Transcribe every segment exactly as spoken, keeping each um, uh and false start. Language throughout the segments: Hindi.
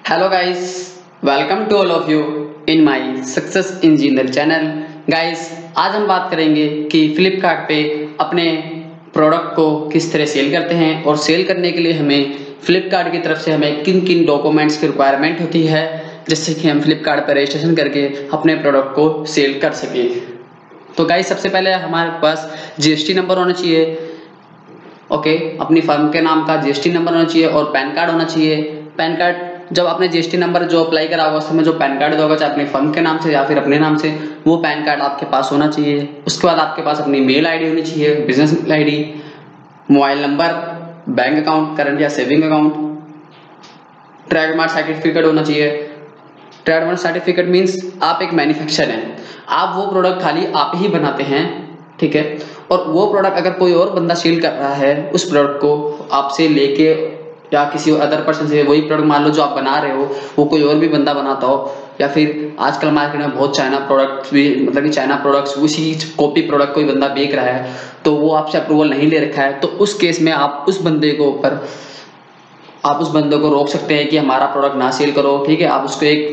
Hello guys, welcome to all of you in my success engineer channel. Guys, आज हम बात करेंगे कि फ्लिपकार्ट पे अपने प्रोडक्ट को किस तरह सेल करते हैं और सेल करने के लिए हमें फ्लिपकार्ट की तरफ से हमें किन किन डॉक्यूमेंट्स की रिक्वायरमेंट होती है, जिससे कि हम फ्लिपकार्ट पर रजिस्ट्रेशन करके अपने प्रोडक्ट को सेल कर सकें। तो गाइस, सबसे पहले हमारे पास जीएसटी नंबर होना चाहिए। ओके, अपनी फर्म के नाम का जीएसटी नंबर होना चाहिए और पैन कार्ड होना चाहिए। पैन कार्ड जब आपने जीएसटी नंबर जो अप्लाई करा होगा उस समय जो पैन कार्ड होगा, चाहे अपनी फर्म के नाम से या फिर अपने नाम से, वो पैन कार्ड आपके पास होना चाहिए। उसके बाद आपके पास अपनी मेल आईडी होनी चाहिए, business ID, mobile number, bank account, current या सेविंग अकाउंट, ट्रेडमार्क सर्टिफिकेट होना चाहिए। ट्रेडमार्क सर्टिफिकेट मीन्स आप एक मैन्युफैक्चरर हैं, आप वो प्रोडक्ट खाली आप ही बनाते हैं, ठीक है। और वो प्रोडक्ट अगर कोई और बंदा सेल कर रहा है, उस प्रोडक्ट को आपसे लेके या किसी अदर पर्सन से, वही प्रोडक्ट मान लो जो आप बना रहे हो वो कोई और भी बंदा बनाता हो, या फिर आजकल मार्केट में बहुत चाइना प्रोडक्ट्स भी, मतलब कि चाइना प्रोडक्ट्स उसी कॉपी प्रोडक्ट कोई बंदा बेच रहा है, तो वो आपसे अप्रूवल नहीं ले रखा है, तो उस केस में आप उस बंदे को ऊपर आप उस बंदे को रोक सकते हैं कि हमारा प्रोडक्ट ना सेल करो, ठीक है। आप उसको एक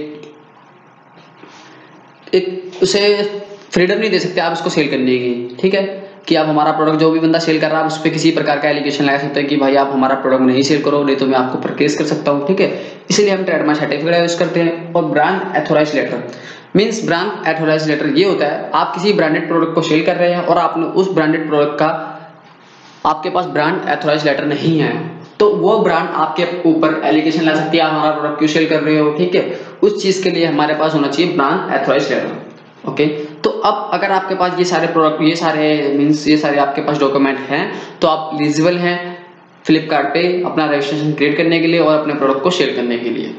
एक उसे फ्रीडम नहीं दे सकते आप उसको सेल करने की, ठीक है, कि आप हमारा प्रोडक्ट, जो भी बंदा सेल कर रहा है, उस पर किसी प्रकार का एलिगेशन लगा सकते हैं कि भाई आप हमारा प्रोडक्ट नहीं सेल करो, नहीं तो मैं आपको पर केस कर सकता हूँ, ठीक है। इसलिए हम ट्रेडमार्क सर्टिफिकेट यूज करते हैं। और brand authorize letter means brand authorize letter ये होता है, आप किसी ब्रांडेड प्रोडक्ट को सेल कर रहे हैं और आपने उस ब्रांडेड प्रोडक्ट का, आपके पास ब्रांड एथोराइज लेटर नहीं है, तो वो ब्रांड आपके ऊपर एलिगेशन ला सकती है, आप हमारा प्रोडक्ट क्यों सेल कर रहे हो, ठीक है। उस चीज के लिए हमारे पास होना चाहिए ब्रांड एथोराइज लेटर। ओके, तो अब अगर आपके पास ये सारे प्रोडक्ट, ये सारे मीन्स ये सारे आपके पास डॉक्यूमेंट हैं, तो आप एलिजिबल हैं फ्लिपकार्ट पे अपना रजिस्ट्रेशन क्रिएट करने के लिए और अपने प्रोडक्ट को सेल करने के लिए।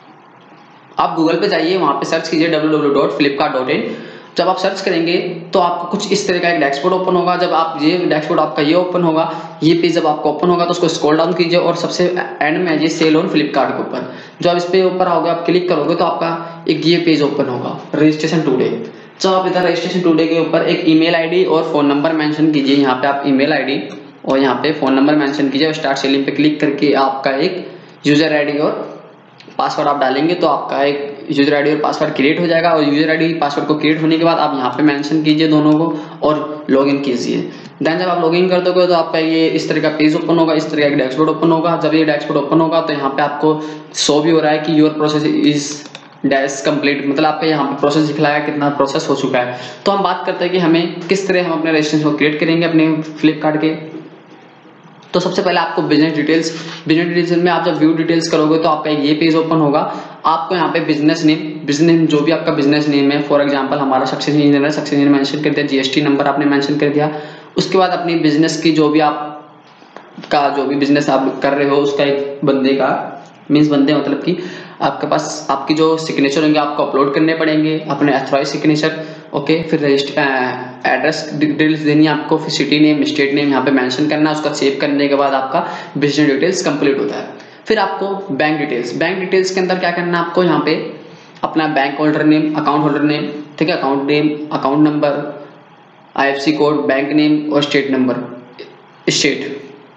आप गूगल पे जाइए, वहां पे सर्च कीजिए W W W dot Flipkart dot in. जब आप सर्च करेंगे तो आपको कुछ इस तरह का एक डैशबोर्ड ओपन होगा। जब आप ये डैशबोर्ड आपका ये ओपन होगा, ये पेज जब आपको ओपन होगा तो उसको स्क्रॉल डाउन कीजिए और सबसे एंड में ये सेल ऑन फ्लिपकार्ट के ऊपर, जो आप इस पे ऊपर आओगे, आप क्लिक करोगे तो आपका एक ये पेज ओपन होगा, रजिस्ट्रेशन टुडे। जब आप इधर रजिस्ट्रेशन टुडे के ऊपर एक ईमेल आईडी और फोन नंबर मेंशन कीजिए, यहाँ पे आप ईमेल आईडी और यहाँ पे फोन नंबर मेंशन कीजिए और स्टार्ट सेलिंग पे क्लिक करके आपका एक यूजर आईडी और पासवर्ड आप डालेंगे तो आपका एक यूजर आईडी और पासवर्ड क्रिएट हो जाएगा। और यूजर आईडी पासवर्ड को क्रिएट होने के बाद आप यहाँ पे मेंशन कीजिए दोनों को और लॉगिन कीजिए। देन जब आप लॉगिन कर दोगे तो आपका ये इस तरह का पेज ओपन होगा, इस तरह का डैशबोर्ड ओपन होगा। जब ये डैशबोर्ड ओपन होगा तो यहाँ पे आपको शो भी हो रहा है कि your process is dash complete, मतलब आपका यहाँ पे प्रोसेस दिखलाया कितना प्रोसेस हो चुका है। तो हम बात करते हैं कि हमें किस तरह हम अपने रजिस्ट्रेशन को क्रिएट करेंगे अपने फ्लिपकार्ट के। तो सबसे पहले आपको बिजनेस डिटेल्स, बिजनेस डिटेल्स में आप जब व्यू डिटेल्स करोगे तो आपका ये पेज ओपन होगा। आपको यहाँ पे बिजनेस नेम, बिजनेस नेम जो भी आपका बिजनेस नेम है, फॉर एग्जांपल हमारा सक्सेस इंजीनियर है, सक्सेस इंजीनियर मेंशन कर दिया, जीएसटी नंबर आपने मेंशन कर दिया। उसके बाद अपनी बिजनेस की जो भी आप का जो भी बिजनेस आप कर रहे हो उसका एक बंदे का मीन्स बंदे मतलब कि आपके पास आपकी जो सिग्नेचर होंगे आपको अपलोड करने पड़ेंगे, अपने अथॉराइज सिग्नेचर। ओके, फिर रजिस्टर एड्रेस डिटेल्स देनी है आपको, फिर सिटी नेम, स्टेट नेम यहाँ पे मेंशन करना है। उसका सेव करने के बाद आपका बिजनेस डिटेल्स कंप्लीट होता है। फिर आपको बैंक डिटेल्स, बैंक डिटेल्स के अंदर क्या करना है आपको, यहाँ पे अपना bank holder name, account holder name, ठीक है, account name, account number, IFSC code, bank name और स्टेट नंबर, स्टेट,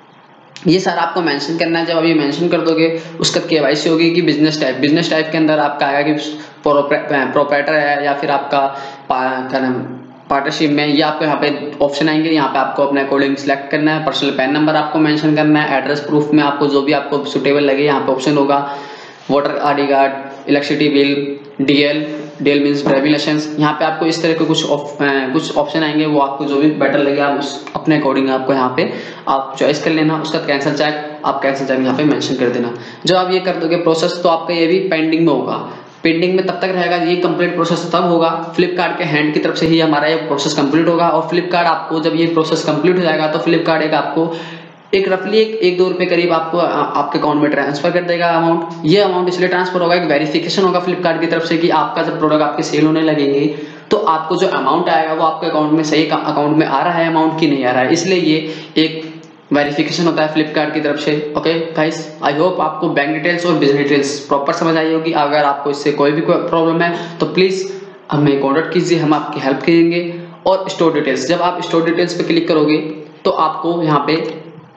ये सारा आपको मेंशन करना है। जब आप ये मेंशन कर दोगे उसका केवाईसी होगी कि बिजनेस टाइप, बिजनेस टाइप के अंदर आपका आएगा कि प्रोप्राइटर है या फिर आपका क्या नाम पार्टनरशिप में, ये आपको यहाँ पे ऑप्शन आएंगे। यहाँ पे आपको अपने अकॉर्डिंग सिलेक्ट करना है। पर्सनल पैन नंबर आपको मेंशन करना है। एड्रेस प्रूफ में आपको जो भी आपको सुटेबल लगे यहाँ पे ऑप्शन होगा। Voter ID card, electricity bill, DL, DL means driving licence. यहाँ पे आपको इस तरह के कुछ कुछ ऑप्शन आएंगे, वो आपको जो भी बेटर लगे आप उस अपने अकॉर्डिंग आपको यहाँ पे आप चॉइस कर लेना। उसका कैंसिल चेक, आप कैंसिल चेक यहाँ पे मेंशन कर देना। जब आप ये कर दोगे प्रोसेस तो आपका ये भी पेंडिंग में होगा। पेंडिंग में तब तक रहेगा, ये कंप्लीट प्रोसेस तब होगा फ्लिपकार्ट के हैंड की तरफ से ही हमारा ये प्रोसेस कंप्लीट होगा। और फ्लिपकार्ट आपको जब ये प्रोसेस कंप्लीट हो जाएगा तो फ्लिपकार्ट एक आपको एक रफली एक एक दो रुपए करीब आपको आपके अकाउंट में ट्रांसफर कर देगा अमाउंट। ये अमाउंट इसलिए ट्रांसफर होगा, एक वेरिफिकेशन होगा फ्लिपकार्ट की तरफ से कि आपका जब प्रोडक्ट आपके सेल होने लगेंगे तो आपको जो अमाउंट आएगा वो आपके अकाउंट में सही अकाउंट में आ रहा है अमाउंट की नहीं आ रहा है, इसलिए ये एक वेरिफिकेशन होता है फ्लिपकार्ट की तरफ से। ओके गाइस, आई होप आपको बैंक डिटेल्स और बिजनेस डिटेल्स प्रॉपर समझ आई होगी। अगर आपको इससे कोई भी कोई प्रॉब्लम है तो प्लीज हमें कॉन्टेक्ट कीजिए, हम आपकी हेल्प करेंगे। और स्टोर डिटेल्स, जब आप स्टोर डिटेल्स पे क्लिक करोगे तो आपको यहाँ पे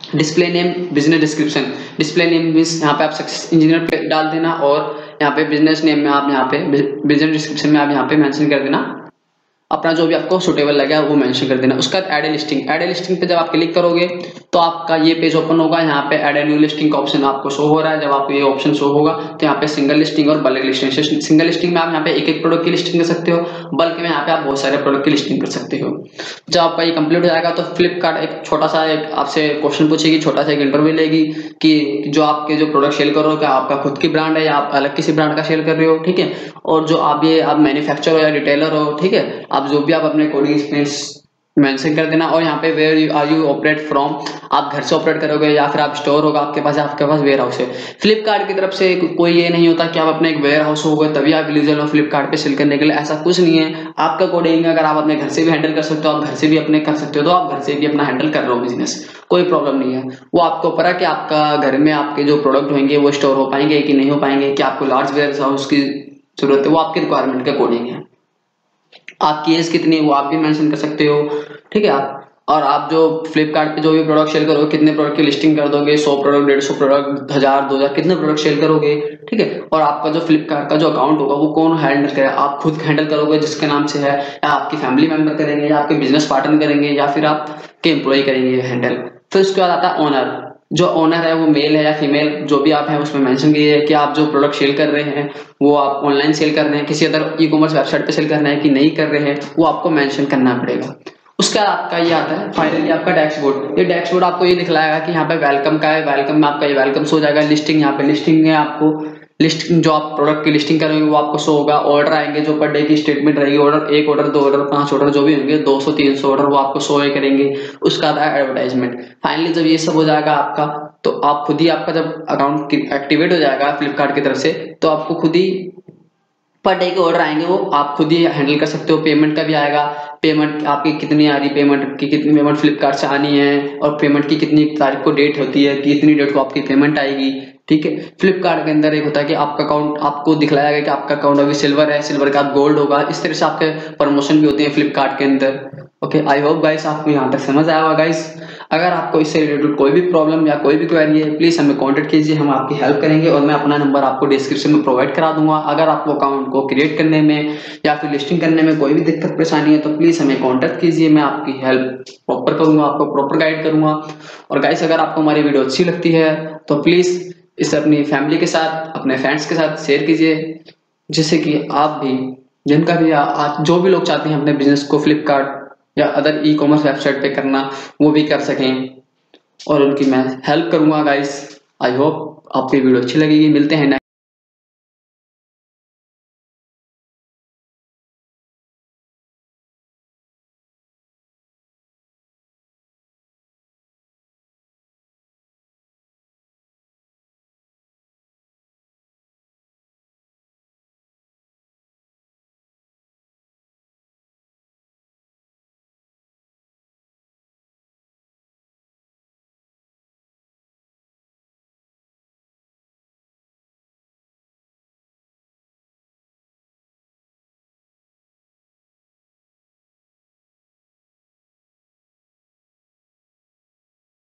display name, business description. Display name means यहाँ पे आप सक्सेस इंजीनियर पे डाल देना, और यहाँ पे बिजनेस नेम में आप यहाँ पे बिजनेस डिस्क्रिप्शन में आप यहाँ पे मेंशन कर देना अपना जो भी आपको सुटेबल लगे वो मेंशन कर देना। उसका बाद ऐड लिस्टिंग। ऐड लिस्टिंग पे जब आप क्लिक करोगे तो आपका ये पेज ओपन होगा। यहाँ पे ऐड न्यू लिस्टिंग का ऑप्शन आपको शो हो रहा है। जब आपको ये ऑप्शन शो होगा तो यहाँ पे सिंगल लिस्टिंग और बल्क लिस्टिंग। सिंगल लिस्टिंग में आप यहाँ पे एक एक प्रोडक्ट की लिस्टिंग कर सकते हो, बल्क में यहाँ पे आप बहुत सारे प्रोडक्ट की लिस्टिंग कर सकते हो। जब आपका ये कंप्लीट हो जाएगा तो फ्लिपकार्ट एक छोटा सा एक आपसे क्वेश्चन पूछेगी, छोटा सा एक इंटरव्यू लेगी कि जो आपके जो प्रोडक्ट सेल कर रहे हो क्या आपका खुद की ब्रांड है या आप अलग किसी ब्रांड का सेल कर रहे हो, ठीक है। और जो आप ये आप मैन्युफैक्चरर हो या रिटेलर हो, ठीक है, आप जो भी आप अपने कोडिंग स्पेस मेंशन कर देना। और यहाँ पे where you are you operate from, आप घर से ऑपरेट करोगे या फिर आप स्टोर होगा आपके पास, आपके पास वेयर हाउस है। फ्लिपकार्ट की तरफ से कोई ये नहीं होता कि आप अपने एक वेयर हाउस होगा तभी आप एलिजिबल हो फ्लिपकार्ट पे सेल करने के लिए, ऐसा कुछ नहीं है। आपका कोडिंग अगर आप अपने घर से भी हैंडल कर सकते हो, आप घर से भी अपने कर सकते हो, तो आप घर से भी अपना हैंडल कर रहे हो बिजनेस, कोई प्रॉब्लम नहीं है। वो आपके ऊपर है कि आपका घर में आपके जो प्रोडक्ट होंगे वो स्टोर हो पाएंगे कि नहीं हो पाएंगे, कि आपको लार्ज वेयर हाउस की जरूरत है, वो आपकी रिक्वायरमेंट के अकॉर्डिंग है। आपकी एज कितनी है वो आप भी मेंशन कर सकते हो, ठीक है। आप और आप जो फ्लिपकार्ट पे जो भी प्रोडक्ट सेल करोगे कितने प्रोडक्ट की लिस्टिंग कर दोगे, सौ प्रोडक्ट, डेढ़ सौ प्रोडक्ट, हजार, दो हजार, कितने प्रोडक्ट सेल करोगे, ठीक है। और आपका जो फ्लिपकार्ट का जो अकाउंट होगा वो कौन हैंडल करेगा, आप खुद हैंडल करोगे जिसके नाम से है, या आपकी फैमिली मेंबर करेंगे, या आपके बिजनेस पार्टनर करेंगे, या फिर आपके एम्प्लॉय करेंगे हैंडल। फिर उसके बाद आता है ओनर। जो ओनर है वो मेल है या फीमेल, जो भी आप हैं उसमें मेंशन कीजिए कि आप जो प्रोडक्ट सेल कर रहे हैं वो आप ऑनलाइन सेल कर रहे हैं, किसी अदर ई कॉमर्स वेबसाइट पे सेल करना है कि नहीं कर रहे हैं, वो आपको मेंशन करना पड़ेगा। उसका आपका ये आता है फाइनली आपका डैशबोर्ड। ये डैशबोर्ड आपको ये दिखलाएगा कि यहाँ पे वेलकम का है, वेलकम में आपका ये वेलकम शो हो जाएगा। लिस्टिंग, यहाँ पे लिस्टिंग है, आपको लिस्टिंग जो आप प्रोडक्ट की लिस्टिंग करेंगे वो आपको शो होगा। ऑर्डर आएंगे जो पर डे की स्टेटमेंट रहेगी, ऑर्डर एक ऑर्डर, दो ऑर्डर, पांच ऑर्डर जो भी होंगे, दो सौ तीन सौ ऑर्डर वो आपको शो करेंगे। उसका आता है एडवर्टाइजमेंट। फाइनली जब ये सब हो जाएगा आपका, तो आप खुद ही आपका जब अकाउंट एक्टिवेट हो जाएगा फ्लिपकार्ट की तरफ से, तो आपको खुद ही पर डे के ऑर्डर आएंगे वो आप खुद ही हैंडल कर सकते हो। पेमेंट का भी आएगा, पेमेंट आपकी कितनी आ रही, पेमेंट की कितनी पेमेंट फ्लिपकार्ट से आनी है, और पेमेंट की कितनी तारीख को डेट होती है कि इतनी डेट को आपकी पेमेंट आएगी, ठीक है। फ्लिपकार्ट के अंदर एक होता है कि आपका अकाउंट आपको दिखलाया गया कि आपका अकाउंट अभी सिल्वर है, सिल्वर का गोल्ड होगा। इस तरह से आपके प्रमोशन भी होते हैं फ्लिपकार्ट के अंदर। ओके, आई होप गाइस आपको यहाँ तक समझ आया होगा गाइस। अगर आपको इससे रिलेटेड कोई भी प्रॉब्लम या कोई भी क्वेरी है प्लीज हमें कांटेक्ट कीजिए, हम आपकी हेल्प करेंगे, और मैं अपना नंबर आपको डिस्क्रिप्शन में प्रोवाइड करा दूंगा। अगर आपको अकाउंट को क्रिएट करने में या फिर लिस्टिंग करने में कोई भी दिक्कत परेशानी है तो प्लीज हमें कांटेक्ट कीजिए, मैं आपकी हेल्प प्रॉपर करूंगा, आपको प्रॉपर गाइड करूंगा। और गाइस अगर आपको हमारी वीडियो अच्छी लगती है तो प्लीज इसे अपनी फैमिली के साथ, अपने फ्रेंड्स के साथ शेयर कीजिए, जिससे कि आप भी, जिनका भी आ, आ, जो भी लोग चाहते हैं अपने बिजनेस को फ्लिपकार्ट या अदर ई कॉमर्स वेबसाइट पे करना, वो भी कर सकें, और उनकी मैं हेल्प करूंगा गाइस। आई होप आपकी वीडियो अच्छी लगेगी। मिलते हैं नेक्स्ट